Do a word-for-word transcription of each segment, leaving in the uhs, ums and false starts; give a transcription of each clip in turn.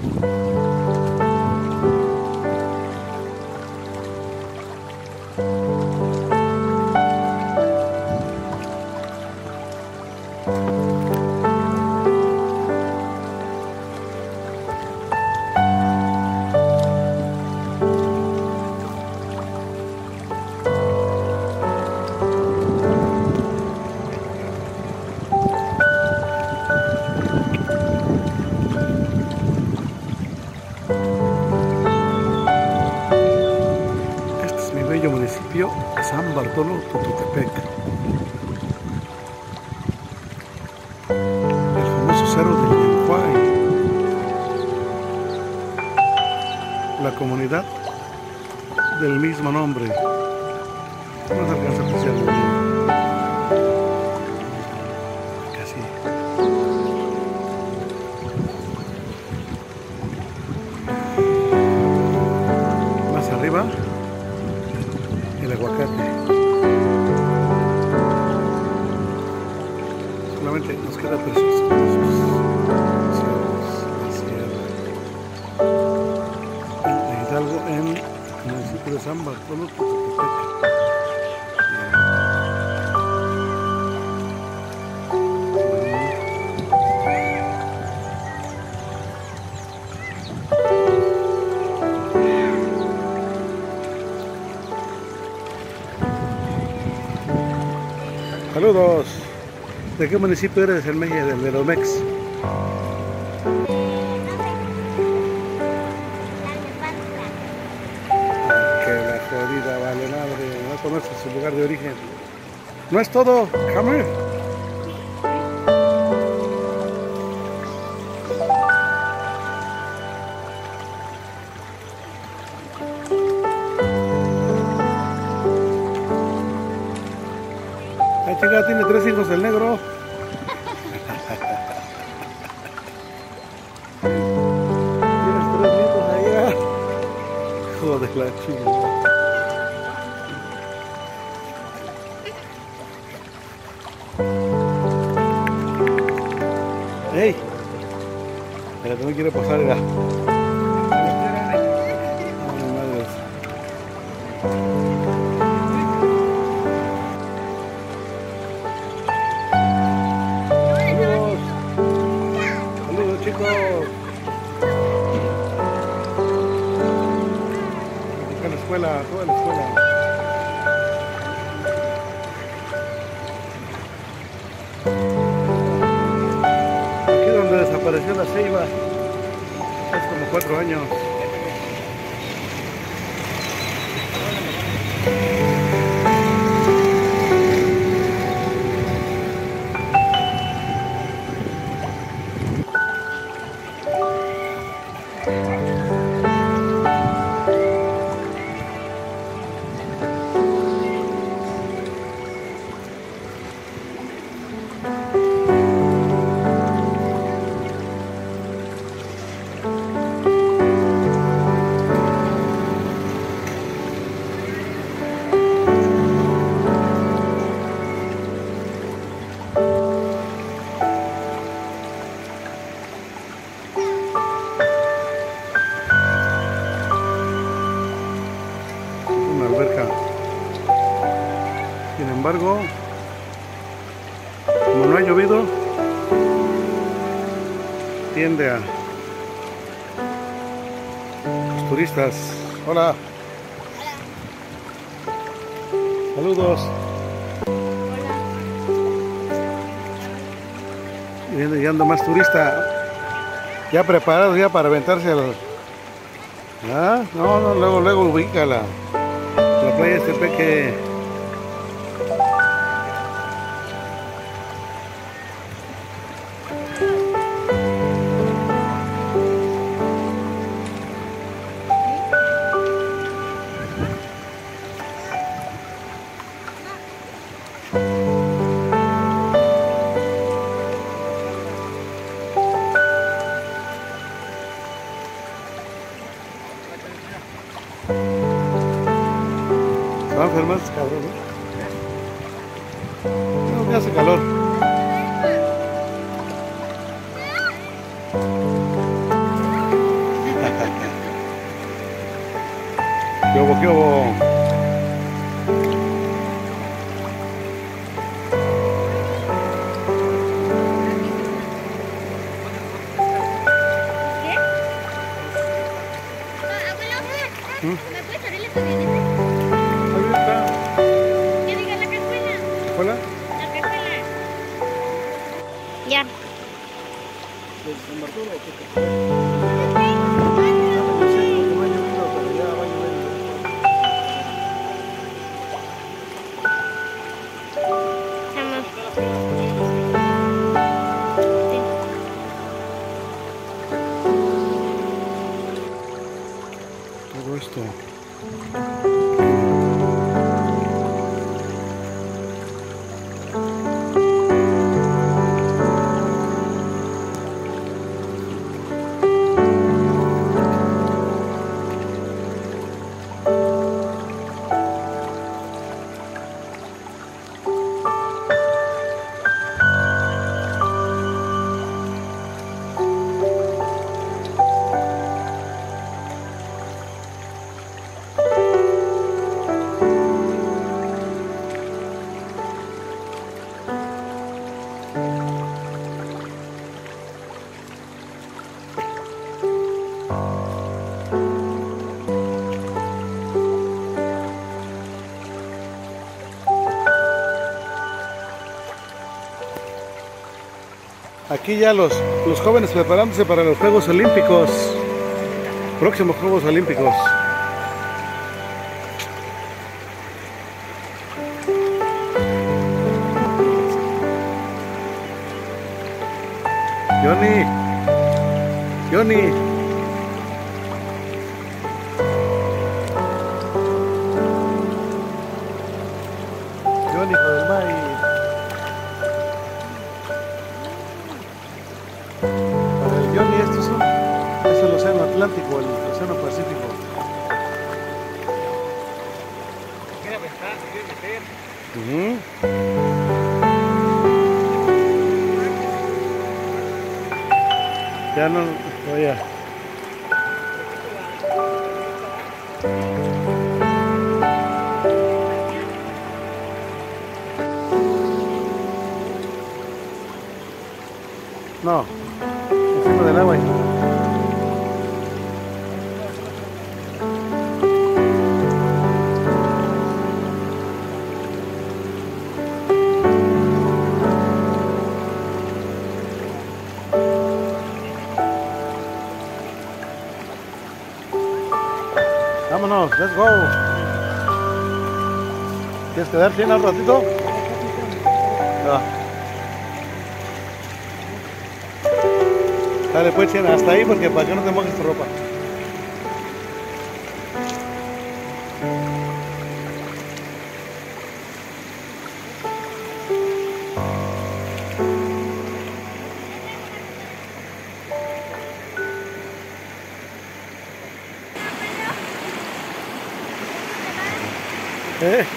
Municipio San Bartolo Tototepec, el famoso cerro del Yencuay, la comunidad del mismo nombre. No se alcanza a apreciar muy bien. Casi. Más arriba, el aguacate. Solamente nos queda precioso con los cielos, la sierra. En Hidalgo, en el municipio de San Bartolo Tototepec. Saludos. ¿De qué municipio eres, el Mejía? Del Velomex. Que la jodida vale madre, no conoces su lugar de origen. No es todo, Hammer. Ay, chica, tiene tres hijos el negro. Tienes tres nietos allá. Joder, la chica. ¡Ey! Pero no quiere pasar ya. Ay, madres. Chicos, toda la escuela, toda la escuela. Aquí donde desapareció la ceiba, hace como cuatro años. Alberca. Sin embargo, como no ha llovido, tiende a los turistas. Hola. Saludos. Hola. Y anda más turista, ya preparado ya para aventarse al... ¿Ah? No, no, luego, luego ubícala. La playa este peque. Se va a enfermar este cabrón, ¿no? No, me hace calor. hubo, qué hubo. ¿Me puedes abrir la camioneta? Ahí está. Que diga la cajuela. ¿Hola? La cajuela. Ya. Todo esto. Aquí ya los, los jóvenes preparándose para los Juegos Olímpicos. Próximos Juegos Olímpicos. Johnny. Johnny. Johnny, hijo del maíz. El Johnny, esto es, un, es el océano Atlántico, el océano Pacífico. Quiere aventar, se quiere meter. Uh-huh. Ya no, voy a... No, encima del agua. Vámonos, let's go. ¿Quieres quedarte en un ratito? No. Dale pues, Chena, hasta ahí porque para que no te mojes tu ropa. ¿Eh?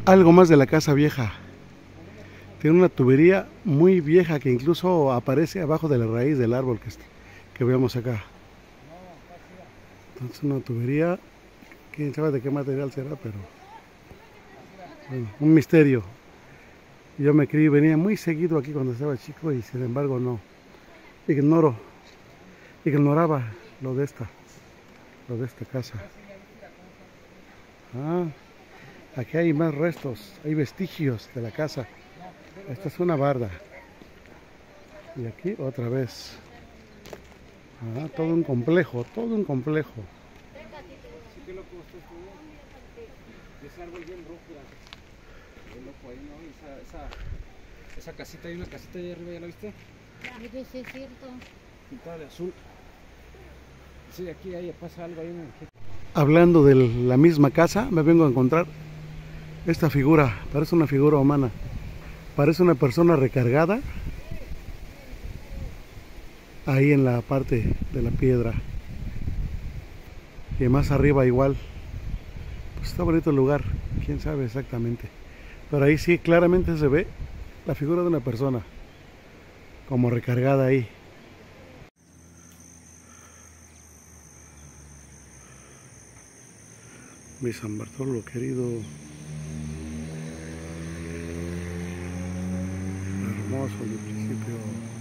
Algo más de la casa vieja. Tiene una tubería muy vieja que incluso aparece abajo de la raíz del árbol que, que vemos acá. Entonces una tubería, quién sabe de qué material será, pero bueno, un misterio. Yo me crié, venía muy seguido aquí cuando estaba chico y sin embargo no. Ignoro, ignoraba lo de esta, lo de esta casa. Ah, aquí hay más restos, hay vestigios de la casa. Esta es una barda. Y aquí otra vez. Ah, todo un complejo, todo un complejo. Sí, qué loco está esto, ¿no? Ese árbol bien rojo, mira. Bien loco ahí, ¿no? Esa, esa, esa casita, hay una casita ahí arriba, ¿ya la viste? Mire, sí es cierto. Pintada de azul. Sí, aquí ahí pasa algo ahí en el... Hablando de la misma casa, me vengo a encontrar esta figura. Parece una figura humana. Parece una persona recargada. Ahí en la parte de la piedra. Y más arriba igual. Pues está bonito el lugar. Quién sabe exactamente. Pero ahí sí claramente se ve la figura de una persona. Como recargada ahí. Mi San Bartolo querido. Hermoso el principio.